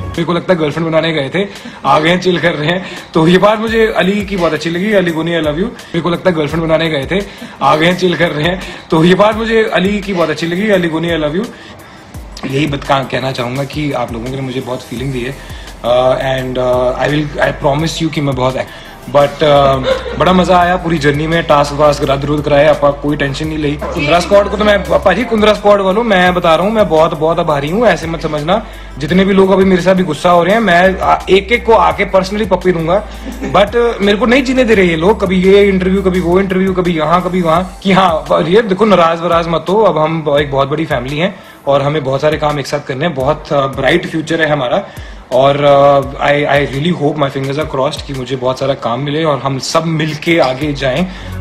मेरे को लगता है गर्लफ्रेंड बनाने गए थे, आ गए चिल कर रहे हैं। तो ये बात मुझे अली की बहुत अच्छी लगी। अली गुनी आई लव यू। मेरे को लगता है गर्लफ्रेंड बनाने गए थे, आ गए चिल कर रहे हैं। तो ये बात मुझे अली की बहुत अच्छी लगी। अली गुनी आई लव यू। यही कहना चाहूंगा कि आप लोगों ने मुझे बहुत फीलिंग दी है एंड आई प्रॉमिस यू कि मैं बहुत बट बड़ा मजा आया पूरी जर्नी में। टास्क वास्क रद्द रुद्द कराए, आपा कोई टेंशन नहीं ली। कुंद्रा स्क्वाड को तो मैं पापा जी कुंद्रा स्क्वाड वालों मैं बता रहा हूँ, मैं बहुत बहुत आभारी हूँ। ऐसे मत समझना, जितने भी लोग अभी मेरे साथ भी गुस्सा हो रहे हैं, मैं एक एक को आके पर्सनली पप्पी दूंगा। बट मेरे को नहीं जीने दे रहे ये लोग, कभी ये इंटरव्यू कभी वो इंटरव्यू, कभी यहाँ कभी वहाँ, कि हाँ ये देखो नाराज वराज मत हो। अब हम एक बहुत बड़ी फैमिली है और हमें बहुत सारे काम एक साथ करने हैं। बहुत ब्राइट फ्यूचर है हमारा और I really hope, my fingers are crossed कि मुझे बहुत सारा काम मिले और हम सब मिलके आगे जाएं।